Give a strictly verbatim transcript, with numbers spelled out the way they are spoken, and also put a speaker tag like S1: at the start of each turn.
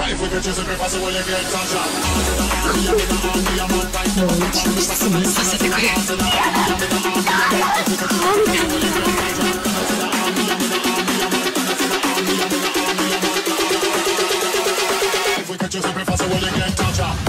S1: If we catch you super fast, will you get touched?
S2: させてくれ。
S1: If we catch you super fast, will you get touched?